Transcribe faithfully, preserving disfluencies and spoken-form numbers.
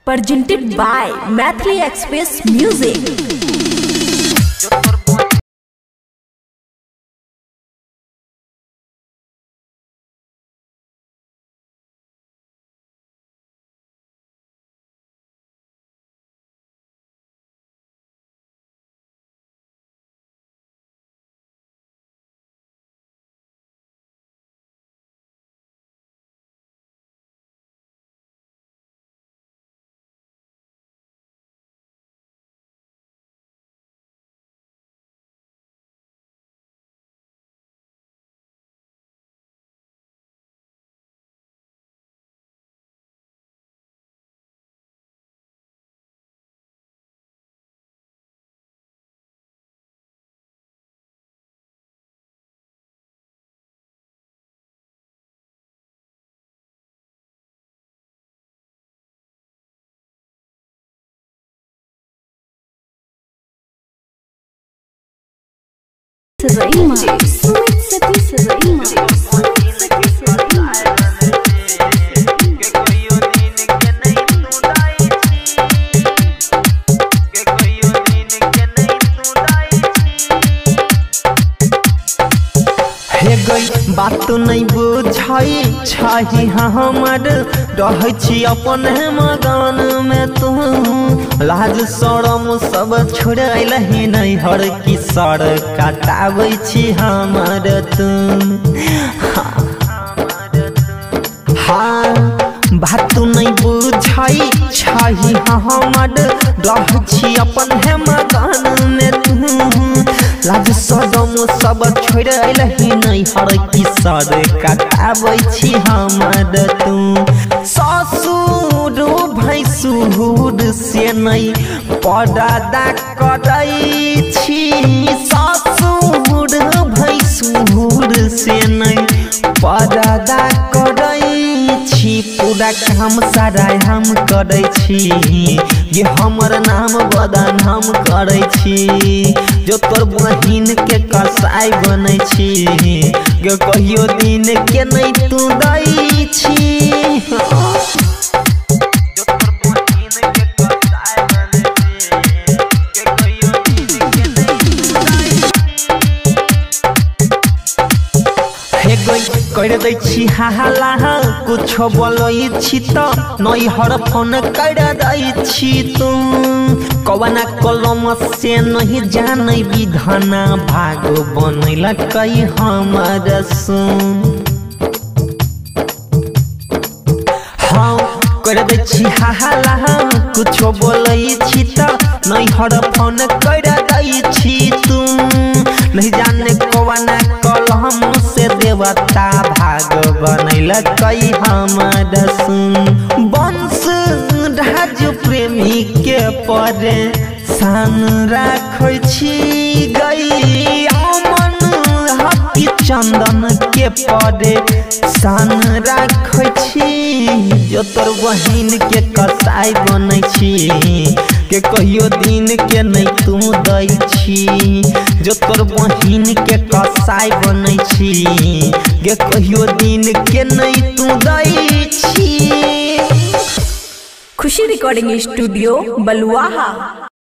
presented by Mathli Express Music. Sarima, Sumit Sati Sarima, Sumit Sati Sarima. बात नहीं बुझाई छाही हमर रह छी अपन मगन में तू लाज शरम सब छोड़लही नहीं हर की सर कटाबै छी हमर तू हाँ बात नहीं बुझाई छाही हमर रह छी अपन मगन में तू लाज शरम सब छोड़लही नहीं हर की सर कटाबै छी हमर तू ससुर भैंसुर से नहीं पर्दा करै छी ससुर भैंसुर से नहीं पर्दा करै छी पूरा काम सारा हम करै छी ये हमर नाम बदनाम करै छी जो तोर बहिन के कसाई बनै छी गे कहियो दिन के नहीं तू दै छी कर दै छी हाला कुछो बोलै छी तो नहीं हर फोन कर दै छी तू कवना कलम से नहीं जाने विधाना भाग बनैल कई हमर सुन हाँ कर दै छी हाला कुछो बोलै छी तो नहीं हर फोन कर दै छी तू नहीं जाने कवना कलम से देवता भाग बनैल कई हमर सुन वंश राज प्रेमी के परे सान राखै छी गई अमन हकी चंदन के परे सान राखै छी जो तोर बहिन के कसाई बनै छी के कहियो दिन के नहीं तू दै छी जो तोर बहिन के कसाई बनै छी गे कहियो दिन के नहीं तू दै छी। खुशी रिकॉर्डिंग स्टूडियो बलुआहा।